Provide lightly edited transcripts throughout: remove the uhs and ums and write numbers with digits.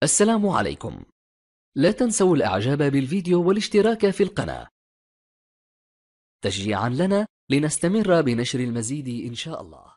السلام عليكم. لا تنسوا الإعجاب بالفيديو والاشتراك في القناة تشجيعا لنا لنستمر بنشر المزيد إن شاء الله.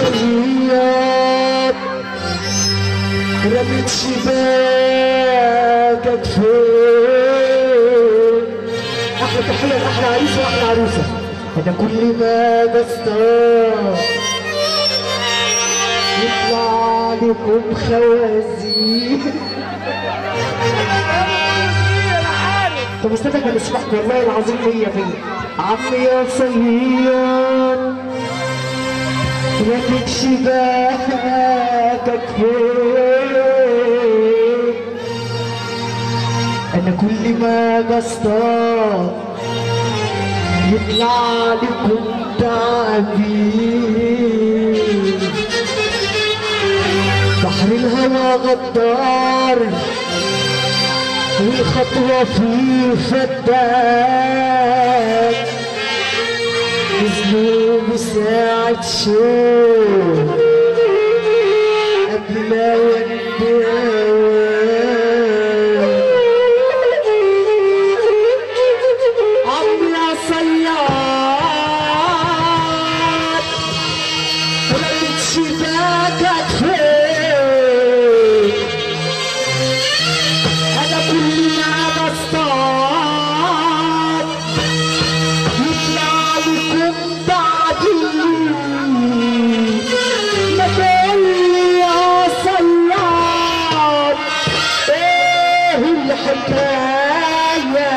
صياد رميت شباكك فين. احلى تحيه لاحلى عريس واحلى عروسه. انا كل ما بصطاد يطلع لكم خوازيق. طب استنى كان اسمعك والله العظيم 100%. عمي يا صياد رميت شباكك فين. انا كل ما بصطاد يطلع لكم تعابين. بحر الهوى غدار والخطوة فيه فدان. نزلوا بساعة شوق قبل ما ينتهي. عمي يا صياد رميت شباكك فين. أنا كل ما بصطاد يطلع لكم بعدين. ما تقولي يا صياد إيه الحكاية.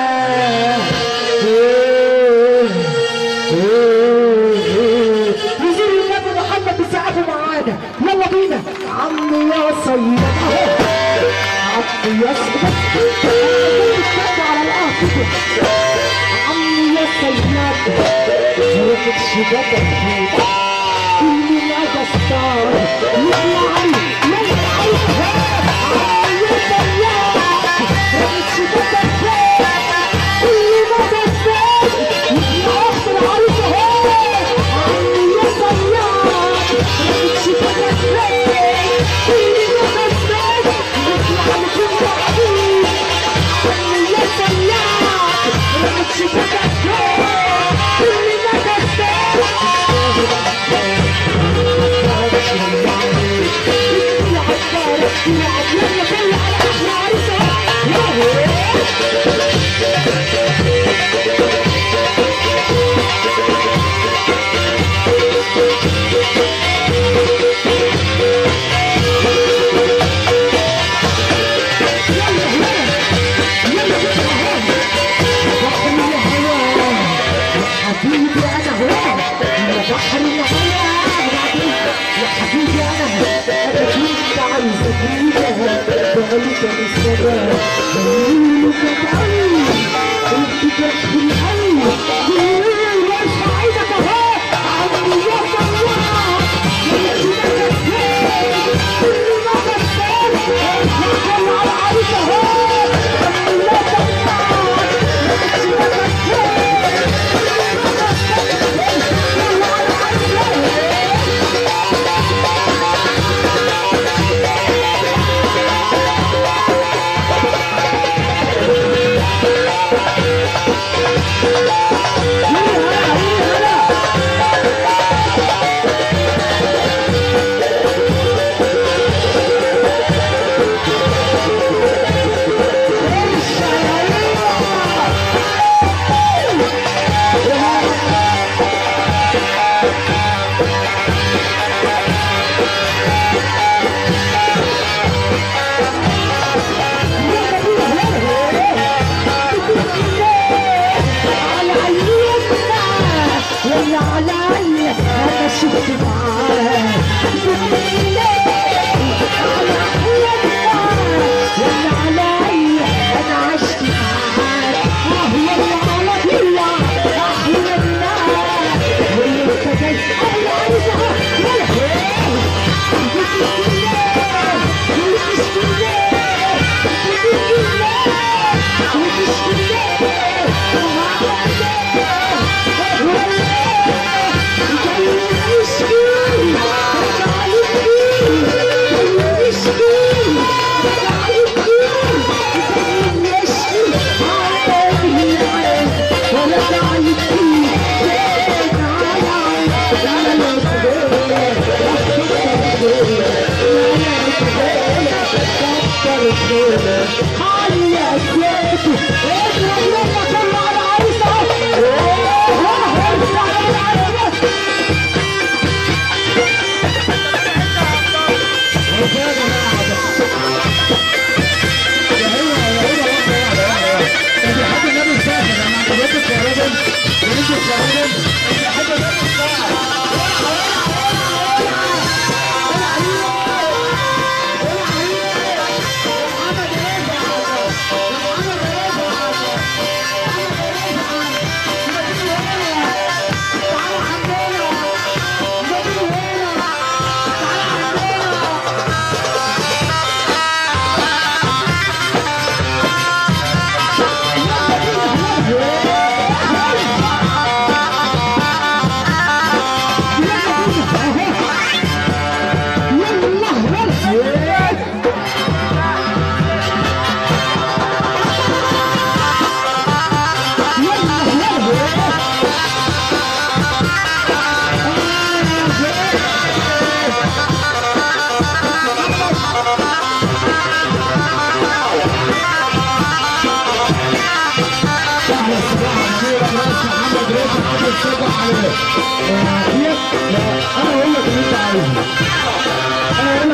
نزور النبي محمد بيسقفوا معانا. يلا بينا. عمي يا صياد عمي يا صياد على الارض. عمي يا صياد رميت شباكك فين. كل ما بصطاد يطلع لي يطلع لي. عمي يا صياد رميت شباكك فين. كل ما بصطاد يطلع اخت العروسه اهو. عمي يا صياد رميت شباكك فين. كل ما بصطاد يطلع لكم بعدين. عمي يا صياد رميت شباكك فين. كل ما بصطاد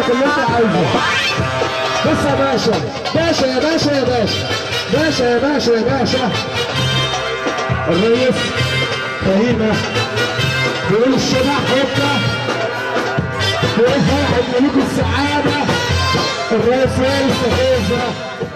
لك اللي انت عايزه. بص يا باشا، باشا يا باشا يا باشا، باشا يا باشا يا باشا، الرئيس فهيمة بيقول الشباب حبة، بيقول فرحة ملوك السعادة، الرئيس وائل السخيفة.